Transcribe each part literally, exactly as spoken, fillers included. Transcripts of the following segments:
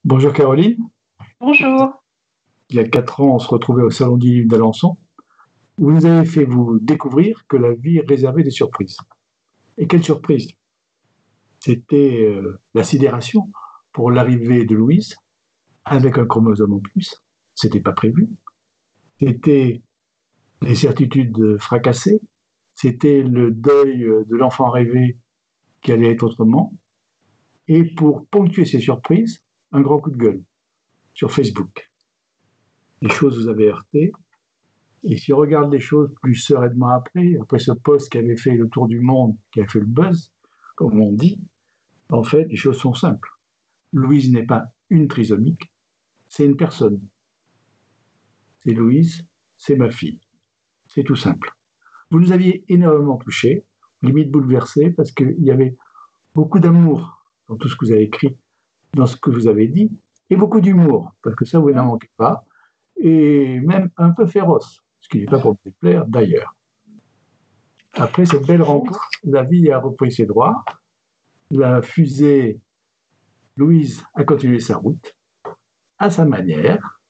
Bonjour Caroline. Bonjour. Il y a quatre ans, on se retrouvait au Salon du Livre d'Alençon, où vous avez fait vous découvrir que la vie réservait des surprises. Et quelle surprise! C'était euh, la sidération pour l'arrivée de Louise, avec un chromosome en plus. C'était pas prévu. C'était les certitudes fracassées. C'était le deuil de l'enfant rêvé qui allait être autrement. Et pour ponctuer ces surprises, un grand coup de gueule sur Facebook. Les choses vous avaient heurté. Et si on regarde les choses plus sereinement après, après ce post qui avait fait le tour du monde, qui a fait le buzz, comme on dit, en fait, les choses sont simples. Louise n'est pas une trisomique, c'est une personne. C'est Louise, c'est ma fille. C'est tout simple. Vous nous aviez énormément touchés, limite bouleversés, parce qu'il y avait beaucoup d'amour dans tout ce que vous avez écrit, dans ce que vous avez dit, et beaucoup d'humour, parce que ça, vous n'en manquez pas, et même un peu féroce, ce qui n'est pas pour me déplaire d'ailleurs. Après cette belle rencontre, la vie a repris ses droits, la fusée Louise a continué sa route, à sa manière,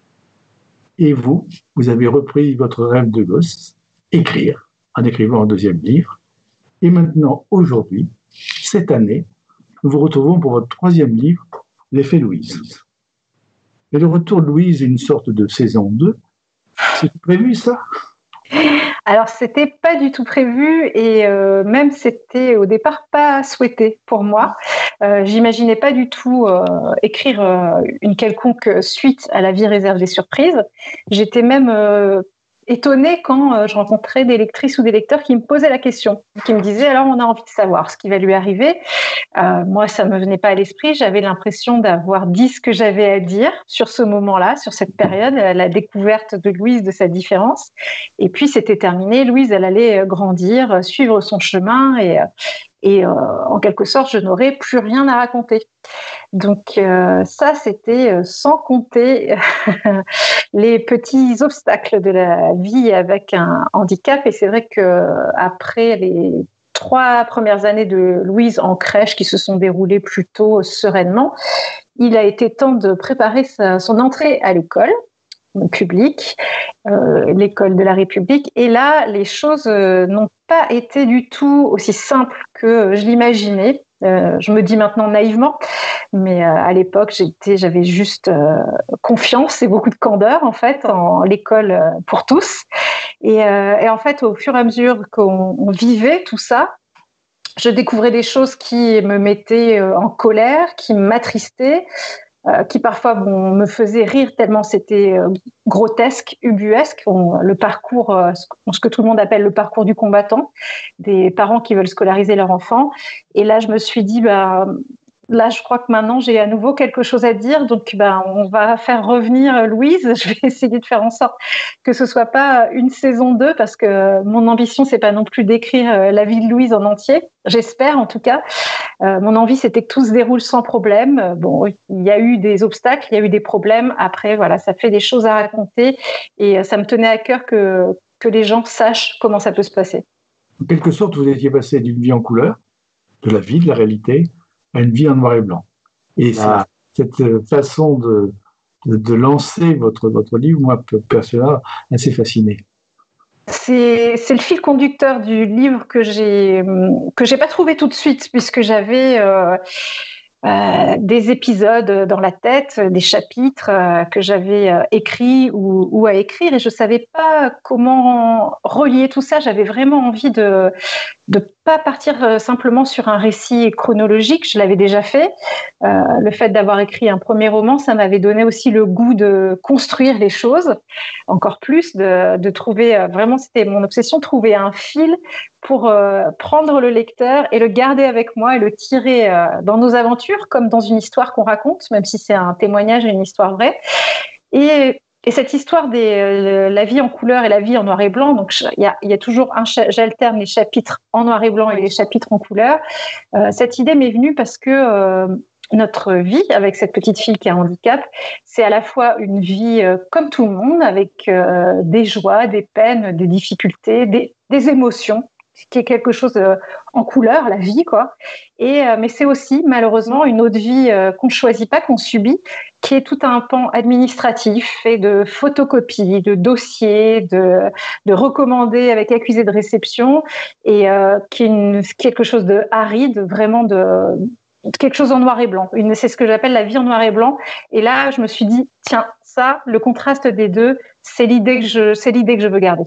et vous, vous avez repris votre rêve de gosse, écrire, en écrivant un deuxième livre, et maintenant, aujourd'hui, cette année, nous vous retrouvons pour votre troisième livre, L'effet Louise. Et le retour de Louise est une sorte de saison deux. C'est prévu, ça? Alors, c'était pas du tout prévu et euh, même c'était au départ pas souhaité pour moi. Euh, j'imaginais pas du tout euh, écrire euh, une quelconque suite à La vie réserve des surprises. J'étais même euh, étonnée quand euh, je rencontrais des lectrices ou des lecteurs qui me posaient la question, qui me disaient alors on a envie de savoir ce qui va lui arriver. Euh, moi, ça me venait pas à l'esprit. J'avais l'impression d'avoir dit ce que j'avais à dire sur ce moment-là, sur cette période, la découverte de Louise, de sa différence. Et puis, c'était terminé. Louise, elle allait grandir, suivre son chemin et, et euh, en quelque sorte, je n'aurais plus rien à raconter. Donc euh, ça, c'était sans compter les petits obstacles de la vie avec un handicap. Et c'est vrai qu'après les trois premières années de Louise en crèche qui se sont déroulées plutôt sereinement, il a été temps de préparer sa, son entrée à l'école publique, euh, l'école de la République. Et là, les choses euh, n'ont pas été du tout aussi simples que je l'imaginais. Euh, je me dis maintenant naïvement, mais euh, à l'époque, j'étais, j'avais juste euh, confiance et beaucoup de candeur en fait en l'école euh, pour tous. Et, euh, et en fait, au fur et à mesure qu'on on vivait tout ça, je découvrais des choses qui me mettaient en colère, qui m'attristaient, euh, qui parfois bon, me faisaient rire tellement c'était euh, grotesque, ubuesque. Bon, le parcours, euh, ce que tout le monde appelle le parcours du combattant, des parents qui veulent scolariser leur enfant. Et là, je me suis dit, bah, là, je crois que maintenant, j'ai à nouveau quelque chose à dire. Donc, ben, on va faire revenir Louise. Je vais essayer de faire en sorte que ce soit pas une saison deux, parce que mon ambition, c'est pas non plus d'écrire la vie de Louise en entier. J'espère, en tout cas. Euh, mon envie, c'était que tout se déroule sans problème. Bon, il y a eu des obstacles, il y a eu des problèmes. Après, voilà, ça fait des choses à raconter. Et ça me tenait à cœur que, que les gens sachent comment ça peut se passer. En quelque sorte, vous étiez passé d'une vie en couleur, de la vie, de la réalité, à une vie en noir et blanc. Et ça, cette façon de, de, de lancer votre, votre livre, moi, personnellement, assez fasciné. C'est, c'est le fil conducteur du livre que j'ai que j'ai pas trouvé tout de suite, puisque j'avais euh, euh, des épisodes dans la tête, des chapitres euh, que j'avais euh, écrits ou, ou à écrire, et je savais pas comment relier tout ça. J'avais vraiment envie de de pas partir simplement sur un récit chronologique, je l'avais déjà fait. Euh, le fait d'avoir écrit un premier roman, ça m'avait donné aussi le goût de construire les choses, encore plus, de, de trouver, vraiment c'était mon obsession, trouver un fil pour euh, prendre le lecteur et le garder avec moi et le tirer euh, dans nos aventures, comme dans une histoire qu'on raconte, même si c'est un témoignage et une histoire vraie. Et Et cette histoire de euh, la vie en couleur et la vie en noir et blanc, donc il y a, y a toujours un, j'alterne les chapitres en noir et blanc et les chapitres en couleur. Euh, cette idée m'est venue parce que euh, notre vie avec cette petite fille qui a un handicap, c'est à la fois une vie euh, comme tout le monde, avec euh, des joies, des peines, des difficultés, des, des émotions. qui est quelque chose euh, en couleur, la vie, quoi. Et, euh, mais c'est aussi, malheureusement, une autre vie euh, qu'on ne choisit pas, qu'on subit, qui est tout un pan administratif fait de photocopies, de dossiers, de, de recommandés avec accusé de réception, et euh, qui est une, quelque chose de aride, vraiment de, de quelque chose en noir et blanc. Une, c'est ce que j'appelle la vie en noir et blanc. Et là, je me suis dit, tiens, ça, le contraste des deux, c'est l'idée que je, c'est l'idée que je veux garder.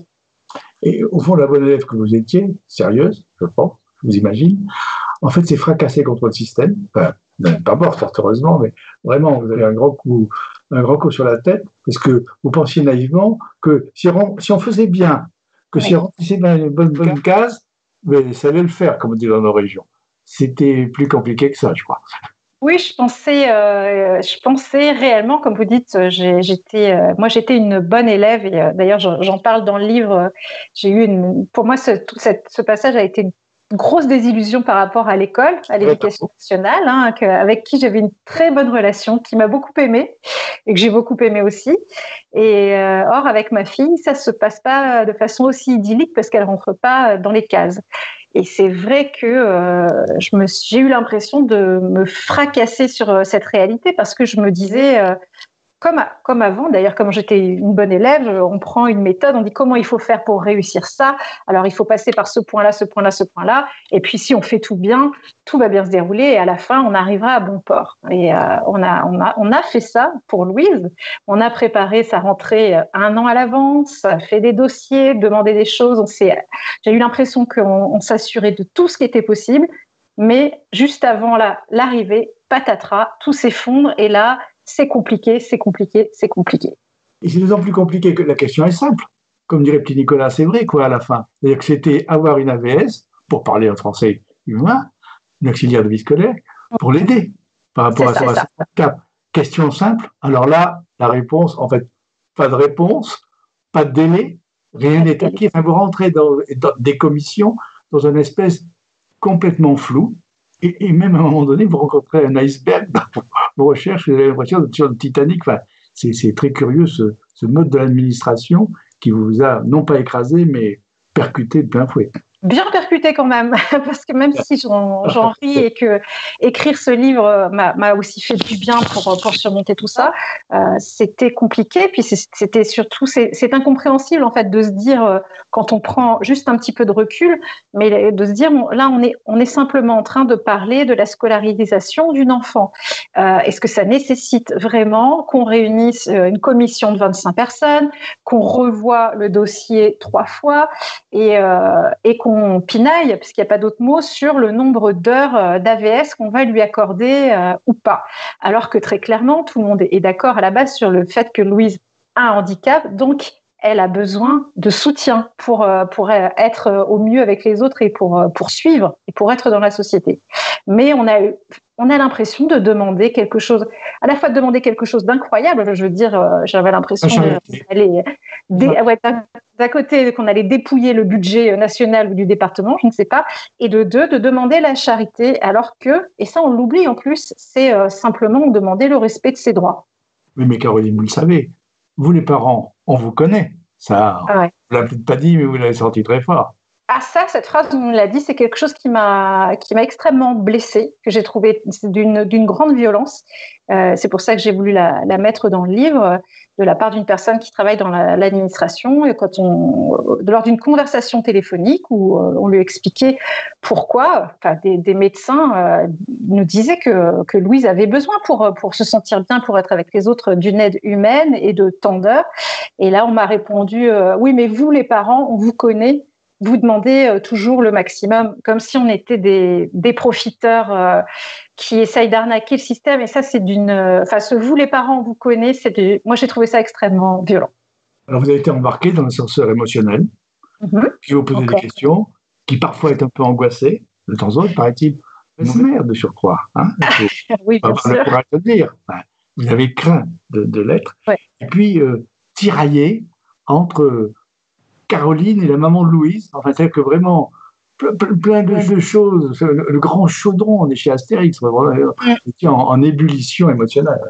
Et au fond, la bonne élève que vous étiez, sérieuse, je pense, je vous imagine, en fait, c'est fracassé contre le système. Enfin, vous n'êtes pas mort, fort heureusement, mais vraiment, vous avez un grand coup, un grand coup sur la tête, parce que vous pensiez naïvement que si on, si on faisait bien, que oui. si on remplissait bien une bonne, bonne case, mais ça allait le faire, comme on dit dans nos régions. C'était plus compliqué que ça, je crois. Oui, je pensais, euh, je pensais réellement, comme vous dites, j'ai, j'étais, euh, moi j'étais une bonne élève et euh, d'ailleurs j'en, j'en parle dans le livre. J'ai eu une, pour moi ce, tout cette, ce passage a été une grosse désillusion par rapport à l'école, à l'éducation nationale, hein, que, avec qui j'avais une très bonne relation, qui m'a beaucoup aimée et que j'ai beaucoup aimé aussi. Et euh, or avec ma fille, ça se passe pas de façon aussi idyllique parce qu'elle rentre pas dans les cases. Et c'est vrai que euh, je me, j'ai eu l'impression de me fracasser sur cette réalité parce que je me disais, euh, comme, à, comme avant, d'ailleurs, comme j'étais une bonne élève, on prend une méthode, on dit comment il faut faire pour réussir ça. Alors, il faut passer par ce point-là, ce point-là, ce point-là. Et puis, si on fait tout bien, tout va bien se dérouler et à la fin, on arrivera à bon port. Et euh, on, a, on, a, on a fait ça pour Louise. On a préparé sa rentrée un an à l'avance, fait des dossiers, demandé des choses. On s'est, j'ai eu l'impression qu'on on s'assurait de tout ce qui était possible. Mais juste avant la, l'arrivée, patatras, tout s'effondre. Et là, c'est compliqué, c'est compliqué, c'est compliqué. Et c'est d'autant plus compliqué que la question est simple. Comme dirait petit Nicolas, c'est vrai, quoi, à la fin. C'est-à-dire que c'était avoir une A V S, pour parler en français humain, une auxiliaire de vie scolaire, pour l'aider par rapport c'est à ça, son handicap. Question simple. Alors là, la réponse, en fait, pas de réponse, pas de délai, rien n'est acquis. Enfin, vous rentrez dans, dans des commissions dans une espèce complètement floue. Et, et même à un moment donné, vous rencontrez un iceberg dans vos recherches, vous avez l'impression d'être sur le Titanic. Enfin, c'est, c'est très curieux ce, ce mode de l'administration qui vous a non pas écrasé, mais percuté de plein fouet. Bien percuté quand même, parce que même si j'en, j'en ris et que écrire ce livre m'a, m'a aussi fait du bien pour, pour surmonter tout ça, euh, c'était compliqué. Puis c'est, c'était surtout, c'est, c'est incompréhensible en fait de se dire euh, quand on prend juste un petit peu de recul, mais de se dire bon, là on est on est simplement en train de parler de la scolarisation d'une enfant. Euh, est-ce que ça nécessite vraiment qu'on réunisse une commission de vingt-cinq personnes, qu'on revoie le dossier trois fois et euh, et qu'on on pinaille, parce qu'il n'y a pas d'autre mot, sur le nombre d'heures d'A V S qu'on va lui accorder euh, ou pas. Alors que très clairement, tout le monde est d'accord à la base sur le fait que Louise a un handicap, donc elle a besoin de soutien pour, euh, pour être au mieux avec les autres et pour, pour suivre et pour être dans la société. Mais on a eu on a l'impression de demander quelque chose, à la fois de demander quelque chose d'incroyable, je veux dire, euh, j'avais l'impression d'aller, dé, ouais, d'un, d'un côté, qu'on allait dépouiller le budget national ou du département, je ne sais pas, et de deux, de demander la charité, alors que, et ça on l'oublie en plus, c'est euh, simplement demander le respect de ses droits. Oui, mais Caroline, vous le savez, vous les parents, on vous connaît, ça, ah ouais. Vous ne l'avez peut-être pas dit, mais vous l'avez sorti très fort. Ah ça, cette phrase, on l'a dit, c'est quelque chose qui m'a qui m'a extrêmement blessée, que j'ai trouvé d'une d'une grande violence. Euh, c'est pour ça que j'ai voulu la, la mettre dans le livre, de la part d'une personne qui travaille dans la, l'administration. Et quand on, lors d'une conversation téléphonique où euh, on lui expliquait pourquoi, enfin des, des médecins euh, nous disaient que que Louise avait besoin pour pour se sentir bien, pour être avec les autres, d'une aide humaine et de tant d'heures. Et là, on m'a répondu euh, oui, mais vous les parents, on vous connaît. Vous demandez euh, toujours le maximum, comme si on était des, des profiteurs euh, qui essayent d'arnaquer le système. Et ça, c'est d'une... Enfin, ce vous, les parents, vous connaissez, c'est du... Moi, j'ai trouvé ça extrêmement violent. Alors, vous avez été embarqué dans l'ascenseur émotionnel, mm-hmm. qui vous posait okay. des questions, qui parfois est un peu angoissé, de temps en temps, paraît-il, une mère de surcroît. Hein, oui, bien sûr. On le dire. Enfin, vous avez craint de, de l'être. Ouais. Et puis, euh, tiraillé entre... Caroline et la maman de Louise, enfin, c'est que vraiment plein de, de choses, le, le grand chaudron, on est chez Astérix, vraiment, en, en ébullition émotionnelle.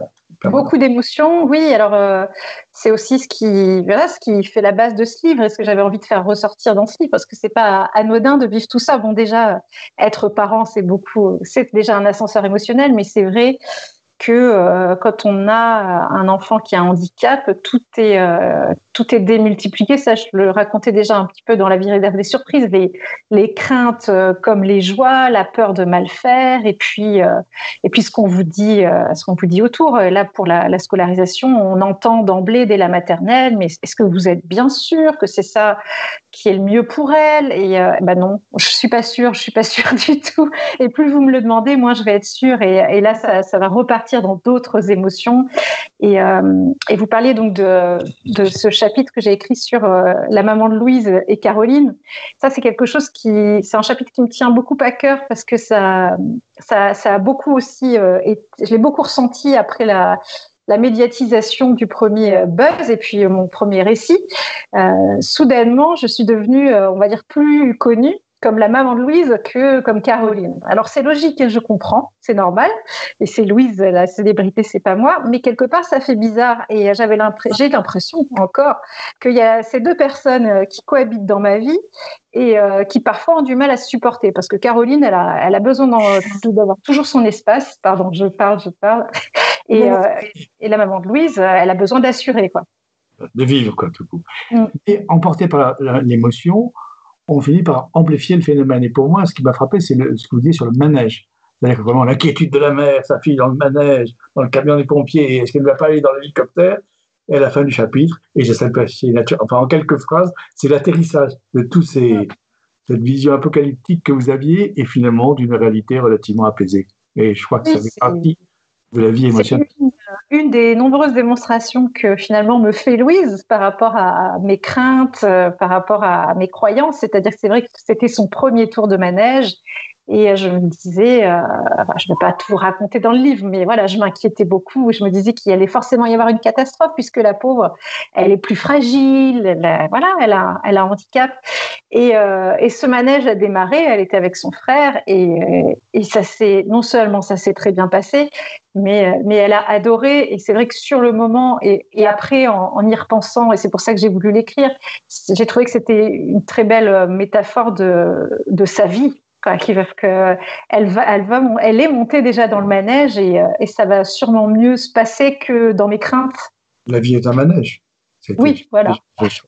Beaucoup d'émotions, oui. Alors, euh, c'est aussi ce qui, voilà, ce qui fait la base de ce livre et ce que j'avais envie de faire ressortir dans ce livre, parce que c'est pas anodin de vivre tout ça. Bon, déjà, être parent, c'est beaucoup, c'est déjà un ascenseur émotionnel, mais c'est vrai que euh, quand on a un enfant qui a un handicap, tout est, euh, tout est démultiplié. Ça, je le racontais déjà un petit peu dans La vie réserve des surprises. Les, les craintes euh, comme les joies, la peur de mal faire, et puis, euh, et puis ce qu'on vous dit, euh, ce qu'on vous dit autour. Là, pour la, la scolarisation, on entend d'emblée dès la maternelle, mais est-ce que vous êtes bien sûr que c'est ça qui est le mieux pour elle? Et euh, ben non, je suis pas sûre, je suis pas sûre du tout. Et plus vous me le demandez, moins je vais être sûre. Et, et là, ça, ça va repartir dans d'autres émotions. Et, euh, et vous parliez donc de, de ce chapitre que j'ai écrit sur euh, la maman de Louise et Caroline. Ça, c'est quelque chose qui, c'est un chapitre qui me tient beaucoup à cœur parce que ça, ça, ça a beaucoup aussi, euh, et je l'ai beaucoup ressenti après la, la médiatisation du premier buzz et puis mon premier récit. Euh, soudainement, je suis devenue, euh, on va dire, plus connue comme la maman de Louise que comme Caroline. Alors c'est logique et je comprends, c'est normal. Et c'est Louise, la célébrité, c'est pas moi. Mais quelque part, ça fait bizarre. Et j'avais l'impression, j'ai l'impression encore qu'il y a ces deux personnes qui cohabitent dans ma vie et euh, qui parfois ont du mal à se supporter. Parce que Caroline, elle a, elle a besoin d'avoir toujours son espace. Pardon, je parle, je parle. Et, euh, et la maman de Louise, elle a besoin d'assurer, quoi. De vivre, quoi, tout coup. Mm. Et emporté par la, la, l'émotion, on finit par amplifier le phénomène. Et pour moi, ce qui m'a frappé, c'est le, ce que vous disiez sur le manège. C'est-à-dire que vraiment l'inquiétude de la mère, sa fille dans le manège, dans le camion des pompiers, et est-ce qu'elle ne va pas aller dans l'hélicoptère? Et à la fin du chapitre, et j'essaie de passer, enfin en quelques phrases, c'est l'atterrissage de tous ces, cette vision apocalyptique que vous aviez, et finalement d'une réalité relativement apaisée. Et je crois que ça fait partie de la vie émotionnelle. C'est une, une des nombreuses démonstrations que finalement me fait Louise par rapport à mes craintes, euh, par rapport à mes croyances. C'est-à-dire que c'est vrai que c'était son premier tour de manège. Et je me disais, euh, enfin, je ne vais pas tout raconter dans le livre, mais voilà, je m'inquiétais beaucoup. Je me disais qu'il allait forcément y avoir une catastrophe puisque la pauvre, elle est plus fragile, elle a, voilà, elle a, elle a un handicap. Et, euh, et ce manège a démarré, elle était avec son frère et, et ça s'est, non seulement ça s'est très bien passé, mais, mais elle a adoré. Et c'est vrai que sur le moment et, et après, en, en y repensant, et c'est pour ça que j'ai voulu l'écrire, j'ai trouvé que c'était une très belle métaphore de, de sa vie. Qui veut que elle va, elle va, elle est montée déjà dans le manège et, et ça va sûrement mieux se passer que dans mes craintes. La vie est un manège. C'était, oui, voilà.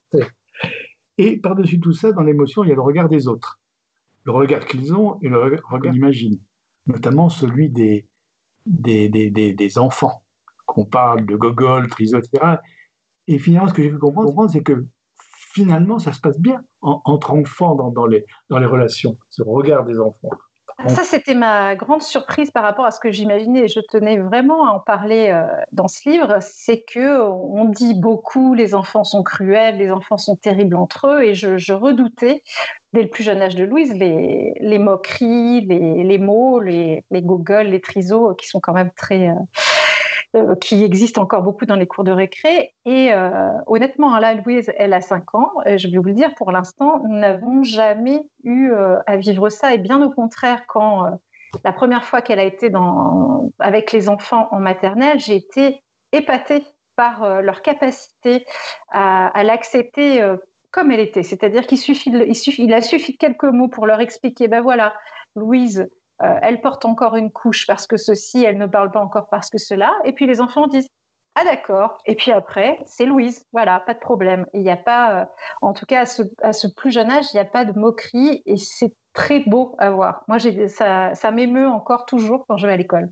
Et par-dessus tout ça, dans l'émotion, il y a le regard des autres, le regard qu'ils ont et le regard qu'ils imaginent, notamment celui des des, des, des, des enfants. Qu'on parle de gogol, triso, et cetera. Et finalement, ce que j'ai pu comprendre, c'est que finalement, ça se passe bien en, entre enfants dans, dans, les, dans les relations, ce regard des enfants. Ça, c'était ma grande surprise par rapport à ce que j'imaginais. Je tenais vraiment à en parler euh, dans ce livre. C'est qu'on dit beaucoup, les enfants sont cruels, les enfants sont terribles entre eux. Et je, je redoutais, dès le plus jeune âge de Louise, les, les moqueries, les, les mots, les, les gogoles, les trisos, qui sont quand même très... Euh, Euh, qui existe encore beaucoup dans les cours de récré. Et euh, honnêtement, là, Louise, elle a cinq ans. Et je vais vous le dire, pour l'instant, nous n'avons jamais eu euh, à vivre ça. Et bien au contraire, quand euh, la première fois qu'elle a été dans, avec les enfants en maternelle, j'ai été épatée par euh, leur capacité à, à l'accepter euh, comme elle était. C'est-à-dire qu'il suffit, de, il suffit, il a suffi de quelques mots pour leur expliquer, ben voilà, Louise, Euh, elle porte encore une couche parce que ceci, elle ne parle pas encore parce que cela. Et puis les enfants disent « Ah d'accord ». Et puis après, c'est Louise. Voilà, pas de problème. Il n'y a pas, euh, en tout cas à ce, à ce plus jeune âge, il n'y a pas de moquerie et c'est très beau à voir. Moi, j'ai, ça, ça m'émeut encore toujours quand je vais à l'école.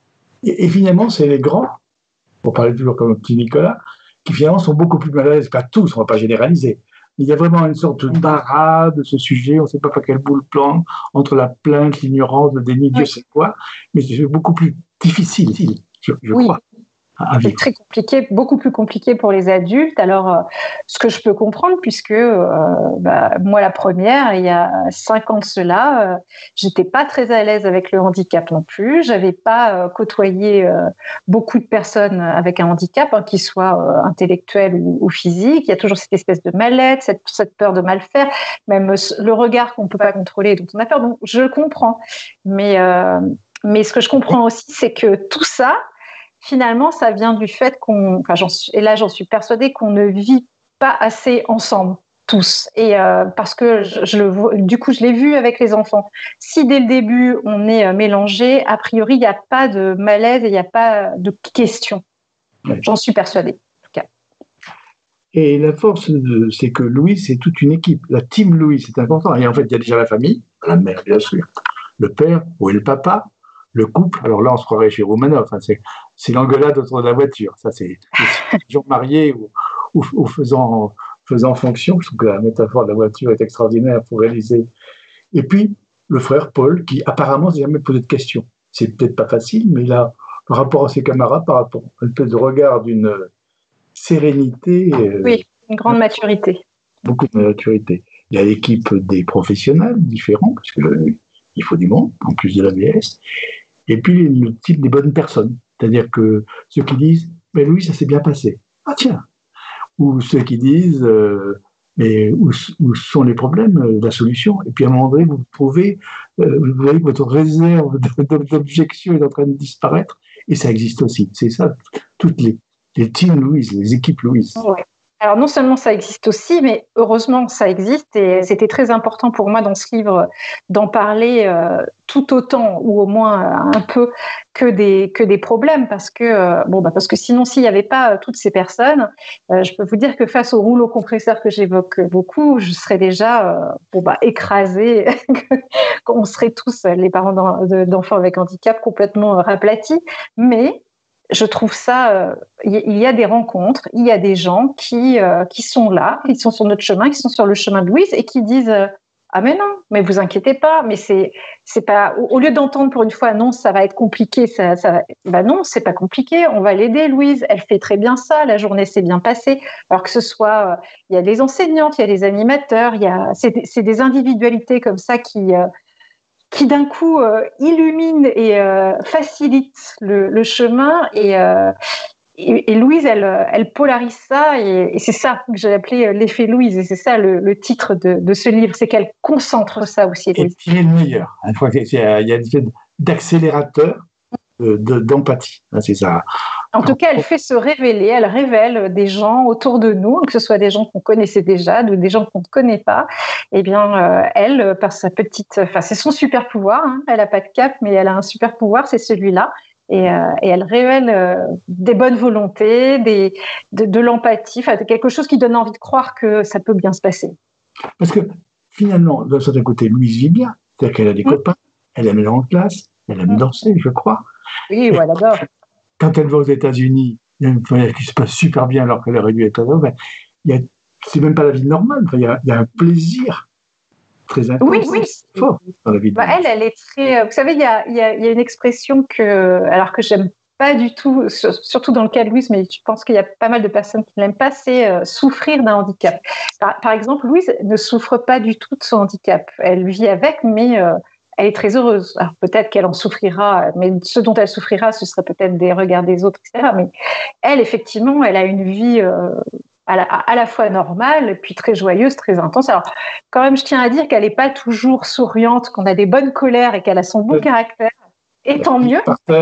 Et, et finalement, c'est les grands, pour parler toujours comme petit Nicolas, qui finalement sont beaucoup plus mal à l'aise, pas tous, on ne va pas généraliser. Il y a vraiment une sorte de parade de ce sujet, on ne sait pas par quel bout le plan, entre la plainte, l'ignorance, le déni, Dieu sait quoi, mais c'est beaucoup plus difficile, je, je oui. crois. C'est très compliqué, beaucoup plus compliqué pour les adultes. Alors, euh, ce que je peux comprendre, puisque euh, bah, moi, la première, il y a cinq ans de cela, euh, j'étais pas très à l'aise avec le handicap non plus. J'avais pas euh, côtoyé euh, beaucoup de personnes avec un handicap, hein, qu'ils soient euh, intellectuels ou, ou physiques. Il y a toujours cette espèce de mal-être, cette, cette peur de mal faire, même le regard qu'on peut pas contrôler, dont on a peur. Donc, je le comprends. Mais, euh, mais ce que je comprends aussi, c'est que tout ça, finalement, ça vient du fait qu'on, enfin, j'en suis, et là, j'en suis persuadée qu'on ne vit pas assez ensemble. Tous. Et euh, parce que je, je le vois, du coup, je l'ai vu avec les enfants. Si dès le début, on est euh, mélangé, a priori, il n'y a pas de malaise et il n'y a pas de questions. Ouais. J'en suis persuadée, en tout cas. Et la force, de, c'est que Louis, c'est toute une équipe. La team Louis, c'est important. Et en fait, il y a déjà la famille, la mère, bien sûr, le père ou le papa, le couple. Alors là, on se croirait chez Romanov. Hein, c'est, c'est l'engueulade autour de la voiture. Ça, c'est les gens mariés ou, ou, ou faisant... faisant fonction. Je trouve que la métaphore de la voiture est extraordinaire pour réaliser. Et puis, le frère Paul, qui apparemment s'est jamais posé de questions. C'est peut-être pas facile, mais il a, par rapport à ses camarades, par rapport à une espèce de regard d'une sérénité. Oui, une grande euh, maturité. Beaucoup de maturité. Il y a l'équipe des professionnels différents, parce qu'il faut du monde, en plus de l'A V S. Et puis, le type des bonnes personnes. C'est-à-dire que ceux qui disent, mais Louis, ça s'est bien passé. Ah tiens, ou ceux qui disent euh, mais où, où sont les problèmes, euh, la solution. Et puis à un moment donné, vous trouvez, euh, vous voyez que votre réserve d'objection est en train de disparaître, et ça existe aussi. C'est ça, toutes les, les teams Louise, les équipes Louise. Ouais. Alors non seulement ça existe aussi, mais heureusement ça existe, et c'était très important pour moi dans ce livre d'en parler euh, tout autant, ou au moins un peu, que des que des problèmes, parce que euh, bon bah parce que sinon s'il n'y avait pas toutes ces personnes, euh, je peux vous dire que face au rouleau compresseur que j'évoque beaucoup, je serais déjà euh, bon bah écrasée, on serait tous les parents d'enfants avec handicap complètement raplatis, mais je trouve ça, il euh, y a des rencontres, il y a des gens qui euh, qui sont là, qui sont sur notre chemin, qui sont sur le chemin de Louise, et qui disent euh, ah mais non, mais vous inquiétez pas, mais c'est c'est pas, au, au lieu d'entendre pour une fois non, ça va être compliqué, ça ça bah non, c'est pas compliqué, on va l'aider Louise, elle fait très bien ça, la journée s'est bien passée. Alors que ce soit, il euh, y a des enseignantes, il y a des animateurs, il y a c'est c'est des individualités comme ça qui euh, qui d'un coup euh, illumine et euh, facilite le, le chemin, et, euh, et, et Louise elle, elle polarise ça, et, et c'est ça que j'ai appelé l'effet Louise, et c'est ça le, le titre de, de ce livre, c'est qu'elle concentre ça aussi, Louise. Et qui est le meilleur, une fois qu'il y a, il y a une espèce d'accélérateur de, de, d'empathie, c'est ça. En tout cas, elle fait se révéler, elle révèle des gens autour de nous, que ce soit des gens qu'on connaissait déjà ou des gens qu'on ne connaît pas. Eh bien, euh, elle, par sa petite, enfin, c'est son super pouvoir. Hein, elle n'a pas de cap, mais elle a un super pouvoir, c'est celui-là. Et, euh, et elle révèle euh, des bonnes volontés, des, de, de l'empathie, enfin, quelque chose qui donne envie de croire que ça peut bien se passer. Parce que finalement, d'un certain côté, Louise vit bien, c'est-à-dire qu'elle a des mmh. copains, elle aime aller en classe, elle aime mmh. danser, je crois. Oui, voilà, adore. Quand elle va aux États-Unis, il y a une voyage qui se passe super bien alors qu'elle aurait dû être là. Ben, il y a, c'est même pas la vie normale. Enfin, il, y a, il y a un plaisir très intense, oui, oui. fort dans la vie. Bah, elle, elle est très. Vous savez, il y a, il y a, il y a une expression que, alors que j'aime pas du tout, surtout dans le cas de Louise, mais je pense qu'il y a pas mal de personnes qui ne l'aiment pas, c'est euh, souffrir d'un handicap. Par, par exemple, Louise ne souffre pas du tout de son handicap. Elle vit avec, mais euh, elle est très heureuse. Alors peut-être qu'elle en souffrira, mais ce dont elle souffrira, ce serait peut-être des regards des autres, et cetera. Mais elle, effectivement, elle a une vie euh, à, la, à la fois normale, et puis très joyeuse, très intense. Alors, quand même, je tiens à dire qu'elle n'est pas toujours souriante, qu'on a des bonnes colères et qu'elle a son bon oui. caractère. Et tant mieux.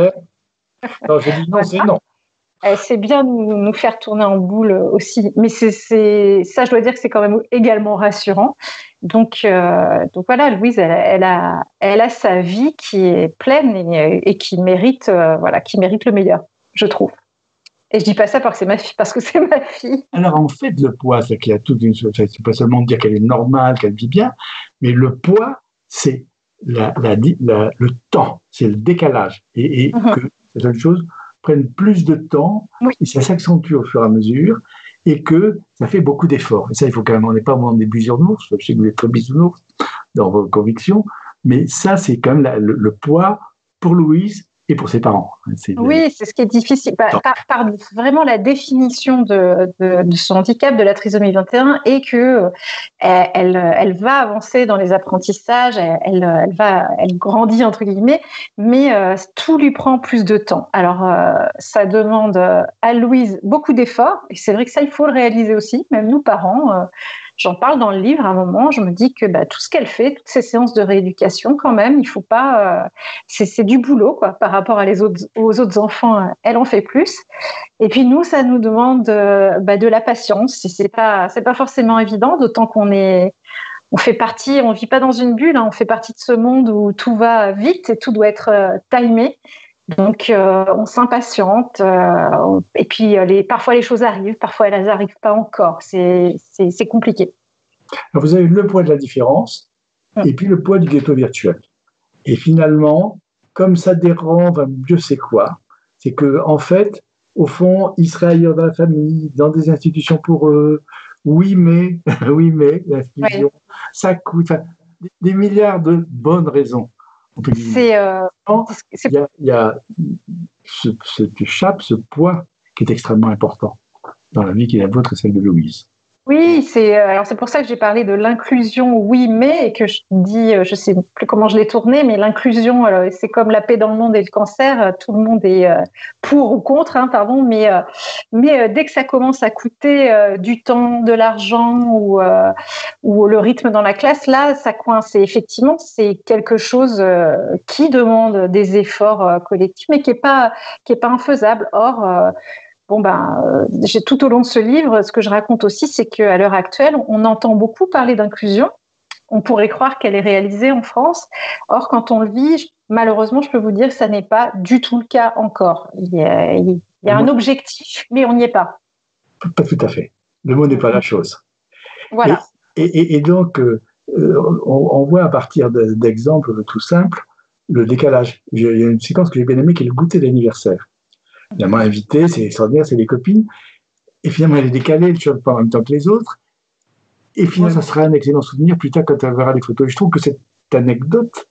Non, j'ai dit non, c'est non. Elle sait bien nous, nous faire tourner en boule aussi. Mais c'est, c'est, ça, je dois dire que c'est quand même également rassurant. Donc, euh, donc voilà, Louise, elle, elle, a, elle a sa vie qui est pleine et, et qui, mérite, euh, voilà, qui mérite le meilleur, je trouve. Et je dis pas ça parce que c'est ma fille, parce que c'est ma fille. Alors en fait, le poids, c'est qu'il y a toute une chose. C'est pas seulement de dire qu'elle est normale, qu'elle vit bien, mais le poids, c'est la, la, la, le temps, c'est le décalage. Et, et mm-hmm. que certaines choses prennent plus de temps, oui. et ça s'accentue au fur et à mesure, et que ça fait beaucoup d'efforts. Et ça, il faut quand même, on n'est pas au moment des bisounours, je sais que vous êtes très bisounours dans vos convictions, mais ça, c'est quand même la, le, le poids pour Louise et pour ses parents. C'est oui, c'est ce qui est difficile. Par, par, par vraiment la définition de, de, de son handicap, de la trisomie vingt et un, et que elle, elle, elle va avancer dans les apprentissages, elle, elle, elle, va, elle grandit, entre guillemets, mais euh, tout lui prend plus de temps. Alors, euh, ça demande à Louise beaucoup d'efforts, et c'est vrai que ça, il faut le réaliser aussi, même nous, parents. Euh, j'en parle dans le livre à un moment, je me dis que bah, tout ce qu'elle fait, toutes ces séances de rééducation, quand même, il faut pas, euh, c'est, c'est du boulot quoi, par rapport à les autres, aux autres enfants, elle en fait plus. Et puis nous, ça nous demande euh, bah, de la patience. C'est pas, c'est pas forcément évident, d'autant qu'on est, on fait partie, on vit pas dans une bulle, hein, on fait partie de ce monde où tout va vite et tout doit être euh, timé. Donc, euh, on s'impatiente euh, et puis les, parfois les choses arrivent, parfois elles n'arrivent pas encore. C'est, c'est, c'est compliqué. Alors vous avez le poids de la différence et puis le poids du ghetto virtuel. Et finalement, comme ça dérange, Dieu sait quoi, c'est que en fait, au fond, ils seraient ailleurs dans la famille, dans des institutions pour eux. Oui, mais, oui, mais, l'institution, oui. Ça coûte enfin, des milliards de bonnes raisons. C'est, euh, c'est... Il y a, il y a ce, cette chape, ce poids qui est extrêmement important dans la vie qui est la vôtre et celle de Louise. Oui, c'est alors c'est pour ça que j'ai parlé de l'inclusion, oui, mais et que je dis, je sais plus comment je l'ai tourné, mais l'inclusion, alors, c'est comme la paix dans le monde et le cancer, tout le monde est pour ou contre, hein, pardon, mais mais dès que ça commence à coûter du temps, de l'argent ou ou le rythme dans la classe, là, ça coince. Et effectivement, c'est quelque chose qui demande des efforts collectifs, mais qui est pas qui est pas infaisable. Or Bon ben, euh, j'ai, tout au long de ce livre, ce que je raconte aussi, c'est qu'à l'heure actuelle, on entend beaucoup parler d'inclusion. On pourrait croire qu'elle est réalisée en France. Or, quand on le vit, malheureusement, je peux vous dire que ça n'est pas du tout le cas encore. Il y a, il y a un objectif, mais on n'y est pas. Pas tout à fait. Le mot n'est pas la chose. Voilà. Et, et, et donc, euh, on, on voit à partir de, d'exemples tout simples le décalage. Il y a une séquence que j'ai bien aimée qui est le goûter d'anniversaire. Finalement, invité, c'est extraordinaire, c'est des copines. Et finalement, elle est décalée, elle ne chante pas en même temps que les autres. Et finalement, ça sera un excellent souvenir plus tard quand elle verra les photos. Et je trouve que cette anecdote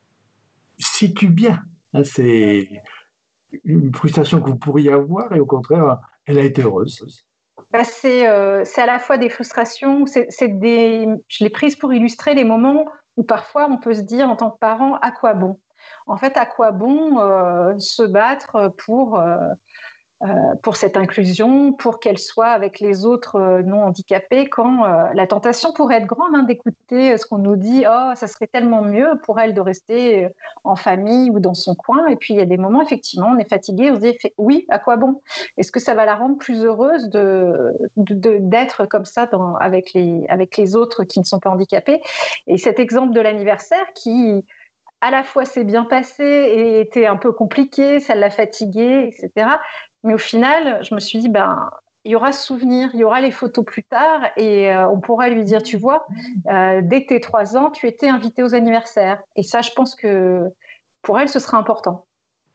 situe bien. Hein, c'est une frustration que vous pourriez avoir et au contraire, elle a été heureuse. Bah c'est, euh, c'est à la fois des frustrations, c'est, c'est des, je l'ai prise pour illustrer les moments où parfois on peut se dire en tant que parent, à quoi bon ? En fait, à quoi bon euh, se battre pour, euh, euh, pour cette inclusion, pour qu'elle soit avec les autres euh, non handicapés, quand euh, la tentation pourrait être grande hein, d'écouter ce qu'on nous dit, oh, ça serait tellement mieux pour elle de rester en famille ou dans son coin. Et puis, il y a des moments, effectivement, on est fatigué, on se dit, oui, à quoi bon ? Est-ce que ça va la rendre plus heureuse de, de, de, d'être comme ça dans, avec, les, avec les autres qui ne sont pas handicapés ? Et cet exemple de l'anniversaire qui... à la fois s'est bien passé et était un peu compliqué, ça l'a fatigué, et cetera. Mais au final, je me suis dit, ben, il y aura ce souvenir, il y aura les photos plus tard et euh, on pourra lui dire, tu vois, euh, dès tes trois ans, tu étais invitée aux anniversaires. Et ça, je pense que pour elle, ce sera important.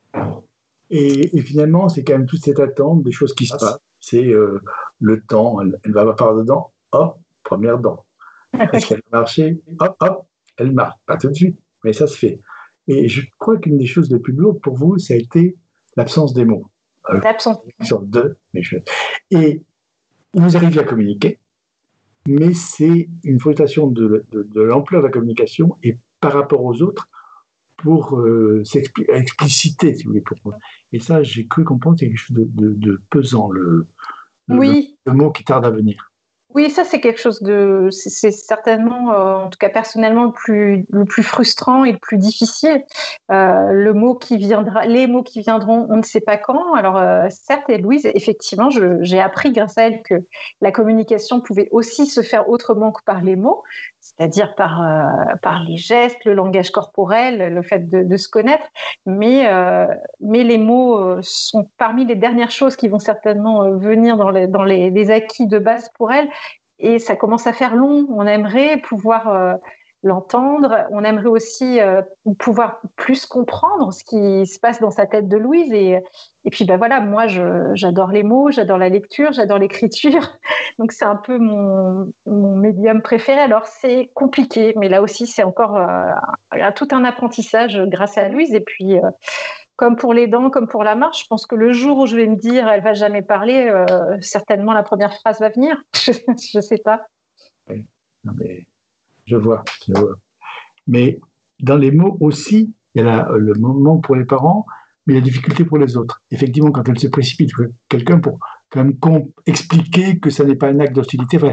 Et, et finalement, c'est quand même toute cette attente des choses qui se passent. C'est euh, le temps, elle, elle va avoir dedans, hop, première dent. Est-ce qu'elle a marché ? Hop, hop, elle marche. Pas tout de suite. Mais ça se fait. Et je crois qu'une des choses les plus lourdes pour vous, ça a été l'absence des mots. Euh, l'absence de, mais je... Et vous arrivez à communiquer, mais c'est une frustration de, de, de l'ampleur de la communication et par rapport aux autres pour euh, s'expliciter, si vous voulez, pour moi. Et ça, j'ai cru comprendre que c'est quelque chose de, de, de pesant, le, le, oui. le, le mot qui tarde à venir. Oui, ça c'est quelque chose de, c'est, c'est certainement, euh, en tout cas personnellement, le plus, le plus frustrant et le plus difficile. Euh, le mot qui viendra, les mots qui viendront, on ne sait pas quand. Alors euh, certes, et Louise, effectivement, je, j'ai appris grâce à elle que la communication pouvait aussi se faire autrement que par les mots, c'est-à-dire par euh, par les gestes, le langage corporel, le fait de, de se connaître. Mais euh, mais les mots sont parmi les dernières choses qui vont certainement venir dans les dans les, les acquis de base pour elle. Et ça commence à faire long. On aimerait pouvoir euh, l'entendre. On aimerait aussi euh, pouvoir plus comprendre ce qui se passe dans sa tête de Louise. Et, et puis, ben voilà, moi, je, j'adore les mots, j'adore la lecture, j'adore l'écriture. Donc, c'est un peu mon, mon médium préféré. Alors, c'est compliqué, mais là aussi, c'est encore euh, tout un apprentissage grâce à Louise. Et puis, euh, comme pour les dents, comme pour la marche, je pense que le jour où je vais me dire elle va jamais parler, euh, certainement la première phrase va venir. Je ne sais pas. Oui, non mais je vois, je vois. Mais dans les mots aussi, il y a la, le moment pour les parents, mais la difficulté pour les autres. Effectivement, quand elle se précipite, quelqu'un pour quand même expliquer que ça n'est pas un acte d'hostilité. Enfin,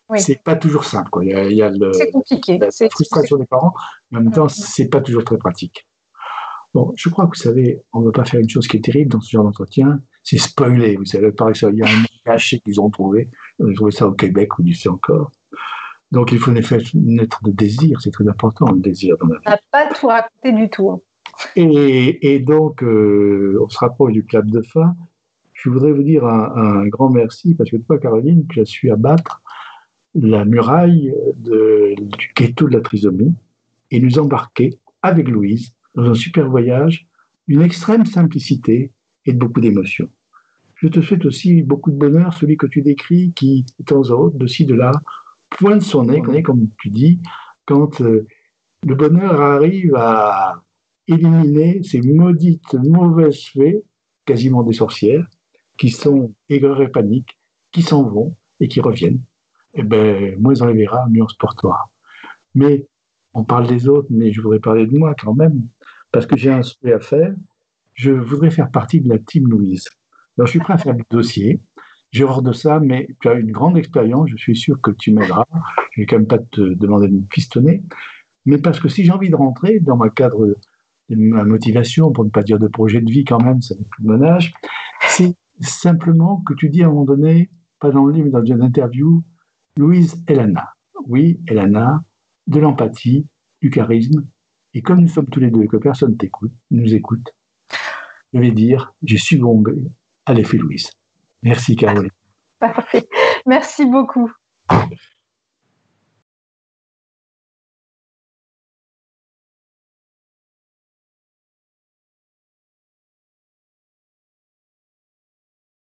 Oui. C'est pas toujours simple, quoi. Il y a, il y a le, c'est compliqué. la, la c'est, frustration c'est... des parents, mais en même temps, mmh. c'est pas toujours très pratique. Bon, je crois que vous savez, on ne va pas faire une chose qui est terrible dans ce genre d'entretien, c'est spoiler. Vous savez, par exemple, il y a un nom caché qu'ils ont trouvé. Ils ont trouvé ça au Québec, ou d'ici encore. Donc, il faut en effet naître de désir. C'est très important, le désir dans la vie. On n'a pas tout raconté du tout. Et, et donc, euh, on se rapproche du clap de fin. Je voudrais vous dire un, un grand merci, parce que toi, Caroline, tu as su abattre la muraille de, du ghetto de la trisomie et nous embarquer avec Louise dans un super voyage d'une extrême simplicité et de beaucoup d'émotions. Je te souhaite aussi beaucoup de bonheur, celui que tu décris, qui, de temps en autre, de ci, de là, pointe son nez, comme tu dis, quand euh, le bonheur arrive à éliminer ces maudites mauvaises fées, quasiment des sorcières, qui sont aigreurs et paniques, qui s'en vont et qui reviennent. Eh bien, moins on les verra, mieux on se portera. Mais on parle des autres, mais je voudrais parler de moi quand même, parce que j'ai un souhait à faire. Je voudrais faire partie de la team Louise. Alors, je suis prêt à faire le dossier. J'ai hors de ça, mais tu as une grande expérience. Je suis sûr que tu m'aideras. Je ne vais quand même pas te demander de me pistonner. Mais parce que si j'ai envie de rentrer dans ma cadre de ma motivation, pour ne pas dire de projet de vie quand même, ça n'est plus de mon âge, c'est simplement que tu dis à un moment donné, pas dans le livre, mais dans une interview, Louise Elana. Oui, Elana, de l'empathie, du charisme. Et comme nous sommes tous les deux et que personne t'écoute, nous écoute, je vais dire, j'ai succombé à l'effet Louise. Merci, Caroline. Parfait. Merci beaucoup.